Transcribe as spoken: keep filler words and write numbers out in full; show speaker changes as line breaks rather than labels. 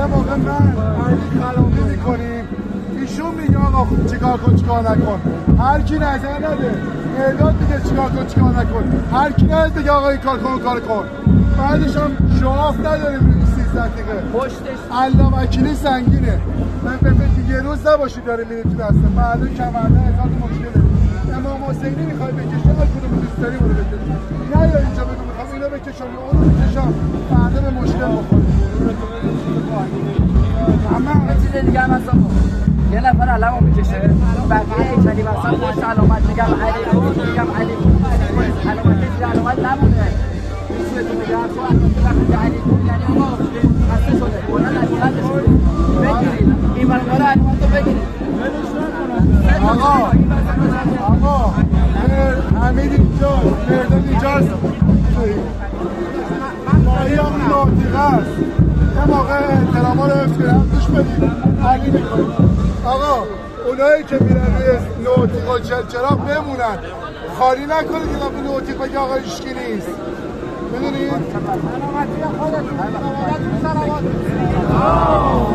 یه موقع من علی خلامی میکنیم ایشون میگه آقا چیکار کن چیکار نکن، هر کی نظر نده، اعداد میگه چیکار کن چیکار نکن، هر کی نظر دیگه آقا این کار کن کار کن. بعدش هم شواف نداریم سیزده دقیقه پشتش الله وکیلی سنگینه. من به فکر یه روز نباشید داره میریم تو دسته مردم کمرده هزار مشکله. امام حسینی میخوای بکشه هر کدوم دوست داری برو بکش، نه یا اینجا بگو میخوام اینو بکشم یا اونو بکشم، فردا به مشکل بخوریم.
اما یه چیز دیگه هم هست یه نفر علمو میکشه بقیه کلیم اصلا پشت علامت میگم علی میگم علی علامت دیگه علامت نمونه میشه تو میگم تو وقتی علی کن یعنی آقا خسته شده بلند از قدش بگیرید این برقرار علامت رو بگیرید.
آقا آقا حمید اینجا مردان اینجاست مایی هم ناطقه است یه موقع احترام ها رو حفظ کنیم دوش بدیم علی میکنیم. آقا اونایی که میرن روی ناطق و چلچراغ بمونن خالی نکنید که نبود ناطق بگه آقا ایشکی نیست میدونید؟ سلامتی خودتون سلامتی